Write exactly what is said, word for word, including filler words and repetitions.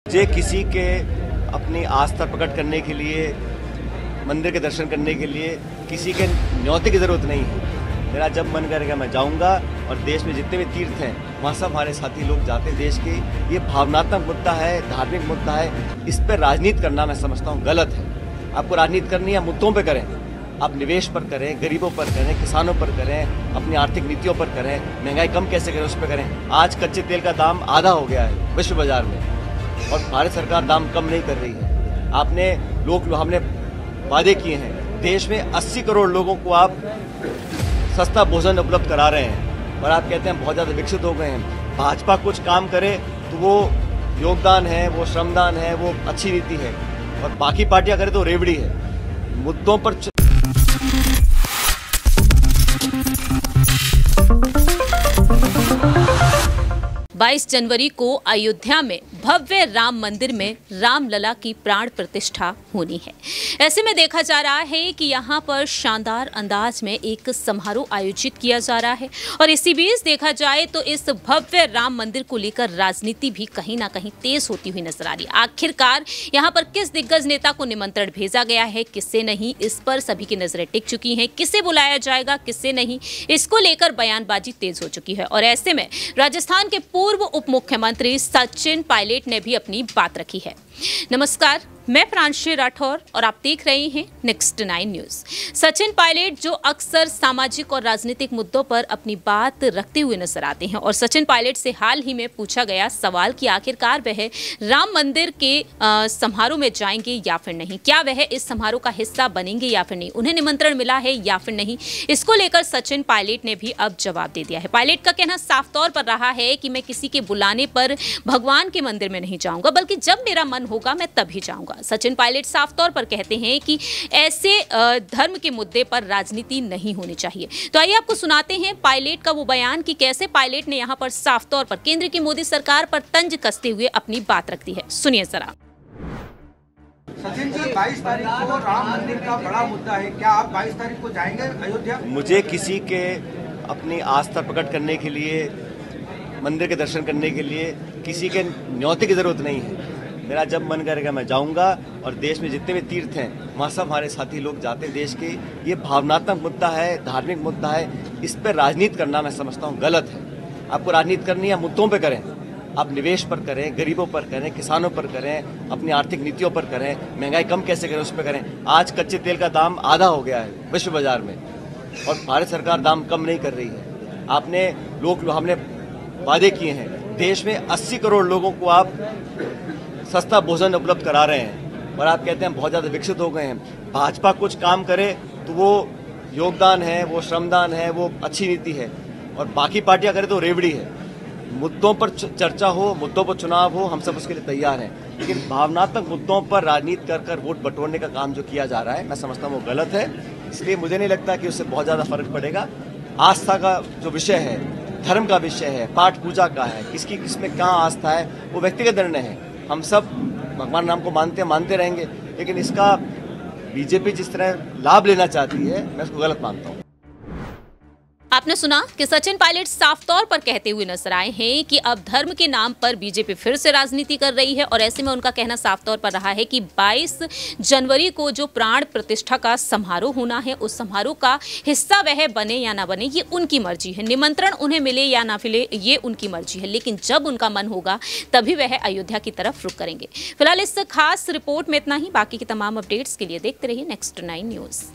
मुझे किसी के अपनी आस्था प्रकट करने के लिए, मंदिर के दर्शन करने के लिए किसी के न्योते की ज़रूरत नहीं है। मेरा जब मन करेगा मैं जाऊंगा और देश में जितने भी तीर्थ हैं वहाँ सब हमारे साथी लोग जाते हैं। देश के ये भावनात्मक मुद्दा है, धार्मिक मुद्दा है, इस पर राजनीति करना मैं समझता हूँ गलत है। आपको राजनीति करनी है, मुद्दों पर करें। आप निवेश पर करें, गरीबों पर करें, किसानों पर करें, अपनी आर्थिक नीतियों पर करें, महंगाई कम कैसे करें उस पर करें। आज कच्चे तेल का दाम आधा हो गया है विश्व बाजार में और भारत सरकार दाम कम नहीं कर रही है। आपने लोग हमने वादे किए हैं, देश में अस्सी करोड़ लोगों को आप सस्ता भोजन उपलब्ध करा रहे हैं और आप कहते हैं बहुत ज़्यादा विकसित हो गए हैं। भाजपा कुछ काम करे तो वो योगदान है, वो श्रमदान है, वो अच्छी नीति है और बाकी पार्टियां करें तो रेवड़ी है। मुद्दों पर बाईस जनवरी को अयोध्या में भव्य राम मंदिर में रामलला की प्राण प्रतिष्ठा होनी है। ऐसे में देखा जा रहा है कि यहाँ पर शानदार अंदाज में एक समारोह आयोजित किया जा रहा है और इसी बीच देखा जाए तो इस भव्य राम मंदिर को लेकर राजनीति भी कहीं ना कहीं तेज होती हुई नजर आ रही है। आखिरकार यहाँ पर किस दिग्गज नेता को निमंत्रण भेजा गया है, किससे नहीं, इस पर सभी की नजरें टिक चुकी हैं। किसे बुलाया जाएगा, किससे नहीं, इसको लेकर बयानबाजी तेज हो चुकी है और ऐसे में राजस्थान के पूर्व उप मुख्यमंत्री सचिन पायलट ने भी अपनी बात रखी है। नमस्कार, मैं प्रांशी राठौर और आप देख रहे हैं next nine news. Sachin Pilot जो अक्सर सामाजिक और राजनीतिक मुद्दों पर अपनी बात रखते हुए नजर आते हैं और सचिन पायलट से हाल ही में पूछा गया सवाल कि आखिरकार वह राम मंदिर के समारोह में जाएंगे या फिर नहीं, क्या वह इस समारोह का हिस्सा बनेंगे या फिर नहीं, उन्हें निमंत्रण मिला है या फिर नहीं, इसको लेकर सचिन पायलट ने भी अब जवाब दे दिया है। पायलट का कहना साफ तौर पर रहा है कि मैं किसी के बुलाने पर भगवान के मंदिर में नहीं जाऊंगा, बल्कि जब मेरा मन होगा मैं तभी जाऊंगा। सचिन पायलट साफ तौर पर कहते हैं कि ऐसे धर्म के मुद्दे पर राजनीति नहीं होनी चाहिए। तो आइए आपको सुनाते हैं पायलट का वो बयान कि कैसे पायलट ने यहां पर साफ तौर पर केंद्र की मोदी सरकार पर तंज कसते हुए अपनी बात रख दी है। सुनिए जरा। सचिन जी, बाईस तारीख को राम मंदिर का बड़ा मुद्दा है, क्या आप बाईस तारीख को जाएंगे अयोध्या? मुझे किसी के अपनी आस्था प्रकट करने के लिए, मंदिर के दर्शन करने के लिए किसी के न्योते की जरूरत नहीं है। मेरा जब मन करेगा मैं जाऊंगा और देश में जितने भी तीर्थ हैं वहाँ सब हमारे साथी लोग जाते हैं। देश के ये भावनात्मक मुद्दा है, धार्मिक मुद्दा है, इस पर राजनीति करना मैं समझता हूँ गलत है। आपको राजनीति करनी है, मुद्दों पे करें। आप निवेश पर करें, गरीबों पर करें, किसानों पर करें, अपनी आर्थिक नीतियों पर करें, महंगाई कम कैसे करें उस पर करें। आज कच्चे तेल का दाम आधा हो गया है विश्व बाजार में और भारत सरकार दाम कम नहीं कर रही है। आपने लोग हमने वादे किए हैं, देश में अस्सी करोड़ लोगों को आप सस्ता भोजन उपलब्ध करा रहे हैं और आप कहते हैं बहुत ज़्यादा विकसित हो गए हैं। भाजपा कुछ काम करे तो वो योगदान है, वो श्रमदान है, वो अच्छी नीति है और बाकी पार्टियां करें तो रेवड़ी है। मुद्दों पर चर्चा हो, मुद्दों पर चुनाव हो, हम सब उसके लिए तैयार हैं, लेकिन भावनात्मक मुद्दों पर राजनीति कर कर वोट बटोरने का काम जो किया जा रहा है मैं समझता हूँ वो गलत है। इसलिए मुझे नहीं लगता कि उससे बहुत ज़्यादा फर्क पड़ेगा। आस्था का जो विषय है, धर्म का विषय है, पाठ पूजा का है, किसकी किसमें कहाँ आस्था है वो व्यक्तिगत निर्णय है। हम सब भगवान राम को मानते हैं, मानते रहेंगे, लेकिन इसका बीजेपी जिस तरह लाभ लेना चाहती है मैं उसको गलत मानता हूँ। आपने सुना कि सचिन पायलट साफ तौर पर कहते हुए नजर आए हैं कि अब धर्म के नाम पर बीजेपी फिर से राजनीति कर रही है और ऐसे में उनका कहना साफ तौर पर रहा है कि बाईस जनवरी को जो प्राण प्रतिष्ठा का समारोह होना है उस समारोह का हिस्सा वह बने या ना बने ये उनकी मर्जी है। निमंत्रण उन्हें मिले या ना मिले ये उनकी मर्जी है, लेकिन जब उनका मन होगा तभी वह अयोध्या की तरफ रुख करेंगे। फिलहाल इस खास रिपोर्ट में इतना ही। बाकी की तमाम अपडेट्स के लिए देखते रहिए नेक्स्ट नाइन न्यूज।